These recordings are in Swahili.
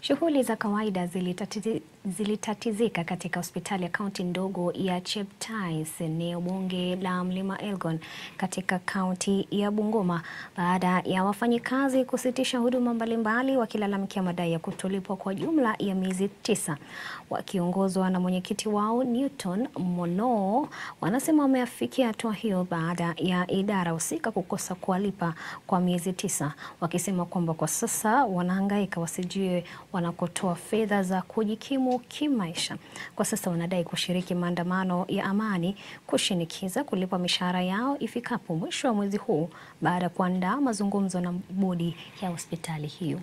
Shughuli za kawaida zilitatizika katika hospitali ya kaunti ndogo ya Cheptais, eneo bunge la Mlima Elgon katika kaunti ya Bungoma baada ya wafanyikazi kusitisha huduma mbalimbali wakilalamikia madai ya kutolipwa kwa jumla ya miezi 9. Wakiongozwa na mwenyekiti wao Newton Monoo, wanasema wameafikia hatua hiyo baada ya idara husika kukosa kuwalipa kwa miezi 9, wakisema kwamba kwa sasa wanahangaika wasijue wanakotoa fedha za kujikimu kimaisha. Kwa sasa wanadai kushiriki maandamano ya amani kushinikiza kulipwa mishahara yao ifikapo mwisho wa mwezi huu baada ya kuandaa mazungumzo na bodi ya hospitali hiyo.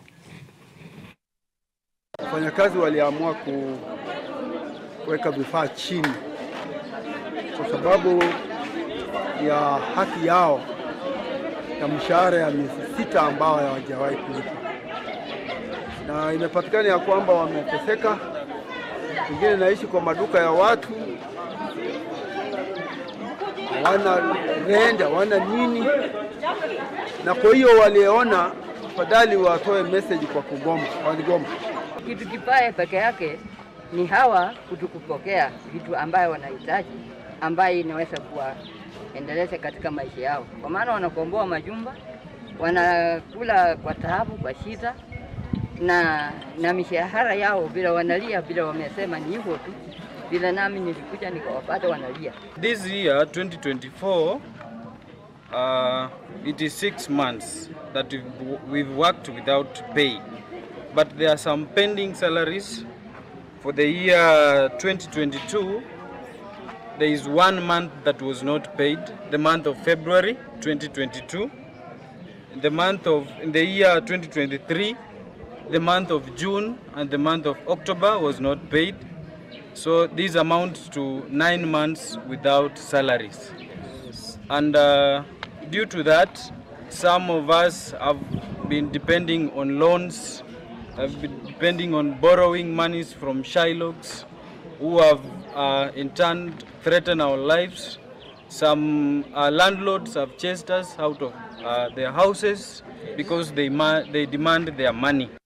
Wafanyakazi waliamua kuweka vifaa chini kwa sababu ya haki yao ya mshahara ya miezi 6 ambao hawajawahi kulipa. Na imepatikana ya kwamba wameteseka, wengine naishi kwa maduka ya watu, wana renda, wana nini, na kwa hiyo waliona fadhali watoe message kwa kugoma, waligoma. Kitu kibaya peke yake ni hawa kutokupokea vitu ambayo wanahitaji, ambayo inaweza kuwaendeleza katika maisha yao, kwa maana wanakomboa majumba, wanakula kwa taabu, kwa shida, na mishahara yao bila wanalia, bila wamesema ni hivyo tu, bila nami nilikuja nikawapata wanalia. This year 2024 it is 6 months that we've worked without pay, but there are some pending salaries. For the year 2022 there is 1 month that was not paid, the month of February 2022. In the year 2023, the month of June and the month of October was not paid. So these amount to 9 months without salaries. And due to that, some of us have been depending on loans, have been depending on borrowing monies from Shylocks, who have in turn threatened our lives. Some landlords have chased us out of their houses because they demand their money.